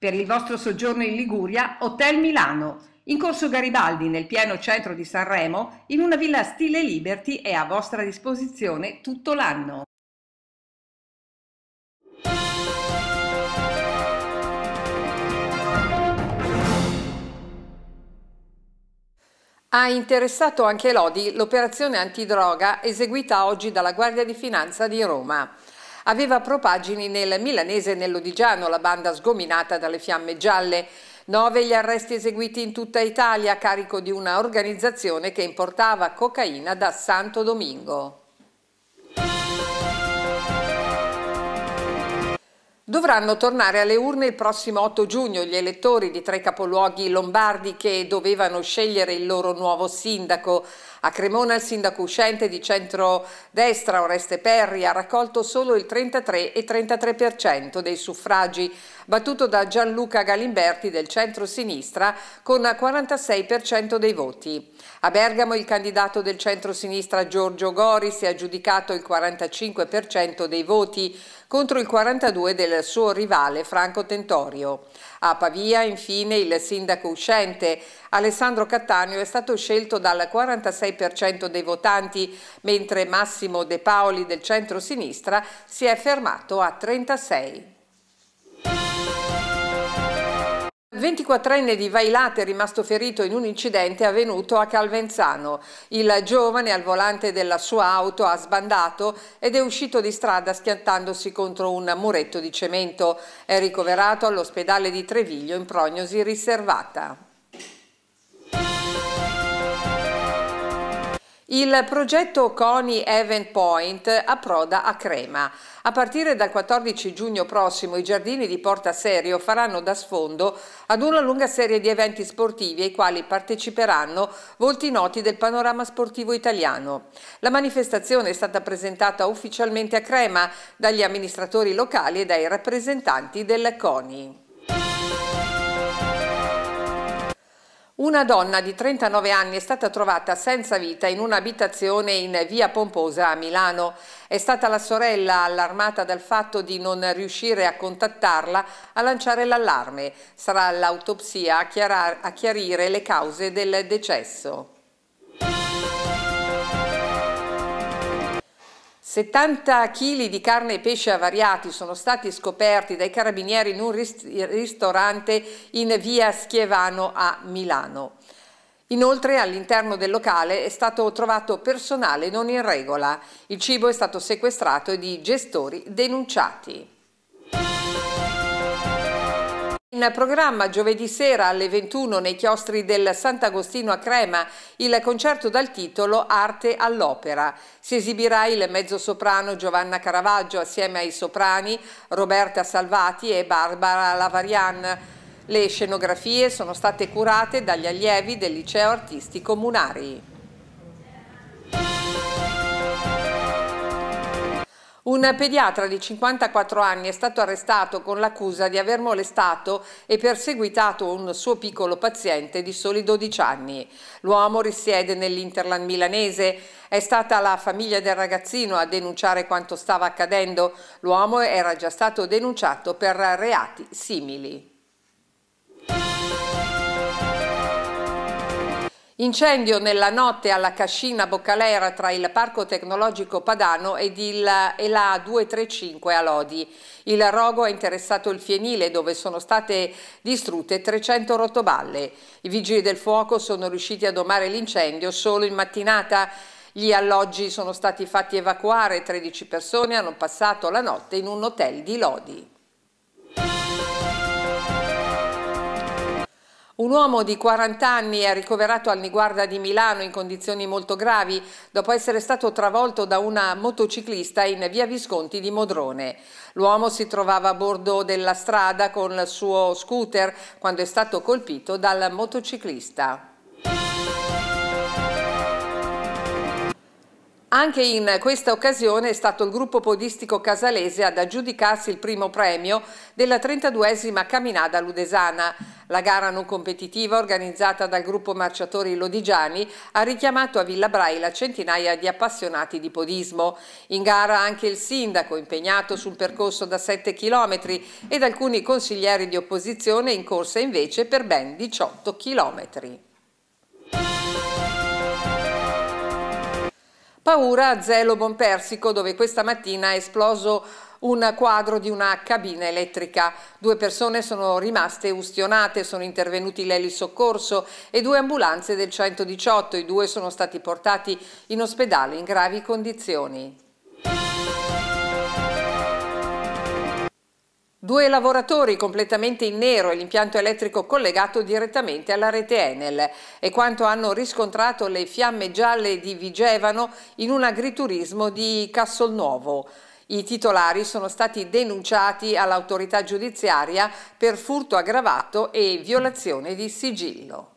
Per il vostro soggiorno in Liguria, Hotel Milano, in Corso Garibaldi, nel pieno centro di Sanremo, in una villa stile Liberty è a vostra disposizione tutto l'anno. Ha interessato anche Lodi l'operazione antidroga eseguita oggi dalla Guardia di Finanza di Roma. Aveva propagini nel milanese e nell'Odigiano la banda sgominata dalle fiamme gialle. 9 gli arresti eseguiti in tutta Italia a carico di una organizzazione che importava cocaina da Santo Domingo. Dovranno tornare alle urne il prossimo 8 giugno gli elettori di 3 capoluoghi lombardi che dovevano scegliere il loro nuovo sindaco. A Cremona il sindaco uscente di centrodestra Oreste Perri ha raccolto solo il 33,33% dei suffragi, battuto da Gianluca Galimberti del centro-sinistra con 46% dei voti. A Bergamo il candidato del centro-sinistra Giorgio Gori si è aggiudicato il 45% dei voti contro il 42% del suo rivale Franco Tentorio. A Pavia, infine, il sindaco uscente Alessandro Cattaneo è stato scelto dal 46% dei votanti, mentre Massimo De Paoli del centro-sinistra si è fermato a 36%. 24enne di Vailate è rimasto ferito in un incidente avvenuto a Calvenzano. Il giovane al volante della sua auto ha sbandato ed è uscito di strada schiantandosi contro un muretto di cemento. È ricoverato all'ospedale di Treviglio in prognosi riservata. Il progetto CONI Event Point approda a Crema. A partire dal 14 giugno prossimo i giardini di Porta Serio faranno da sfondo ad una lunga serie di eventi sportivi ai quali parteciperanno volti noti del panorama sportivo italiano. La manifestazione è stata presentata ufficialmente a Crema dagli amministratori locali e dai rappresentanti del CONI. Una donna di 39 anni è stata trovata senza vita in un'abitazione in via Pomposa a Milano. È stata la sorella, allarmata dal fatto di non riuscire a contattarla, a lanciare l'allarme. Sarà l'autopsia a chiarire le cause del decesso. 70 kg di carne e pesce avariati sono stati scoperti dai carabinieri in un ristorante in via Schiavano a Milano. Inoltre all'interno del locale è stato trovato personale non in regola. Il cibo è stato sequestrato ed i gestori denunciati. In programma giovedì sera alle 21 nei chiostri del Sant'Agostino a Crema il concerto dal titolo Arte all'opera. Si esibirà il mezzosoprano Giovanna Caravaggio assieme ai soprani Roberta Salvati e Barbara Lavarian. Le scenografie sono state curate dagli allievi del Liceo Artistico Munari. Un pediatra di 54 anni è stato arrestato con l'accusa di aver molestato e perseguitato un suo piccolo paziente di soli 12 anni. L'uomo risiede nell'Interland milanese. È stata la famiglia del ragazzino a denunciare quanto stava accadendo. L'uomo era già stato denunciato per reati simili. Incendio nella notte alla Cascina Boccalera tra il Parco Tecnologico Padano e la 235 a Lodi. Il rogo ha interessato il fienile dove sono state distrutte 300 rotoballe. I vigili del fuoco sono riusciti a domare l'incendio solo in mattinata. Gli alloggi sono stati fatti evacuare, 13 persone hanno passato la notte in un hotel di Lodi. Un uomo di 40 anni è ricoverato al Niguarda di Milano in condizioni molto gravi dopo essere stato travolto da una motociclista in via Visconti di Modrone. L'uomo si trovava a bordo della strada con il suo scooter quando è stato colpito dal motociclista. Anche in questa occasione è stato il gruppo podistico casalese ad aggiudicarsi il primo premio della 32esima Camminada Ludesana. La gara non competitiva organizzata dal gruppo Marciatori Lodigiani ha richiamato a Villa Braila centinaia di appassionati di podismo. In gara anche il sindaco, impegnato sul percorso da 7 chilometri, ed alcuni consiglieri di opposizione in corsa invece per ben 18 chilometri. Paura a Zelo Bonpersico, dove questa mattina è esploso un quadro di una cabina elettrica. 2 persone sono rimaste ustionate, sono intervenuti l'elisoccorso e 2 ambulanze del 118. I 2 sono stati portati in ospedale in gravi condizioni. 2 lavoratori completamente in nero e l'impianto elettrico collegato direttamente alla rete Enel. È quanto hanno riscontrato le fiamme gialle di Vigevano in un agriturismo di Castelnuovo. I titolari sono stati denunciati all'autorità giudiziaria per furto aggravato e violazione di sigillo.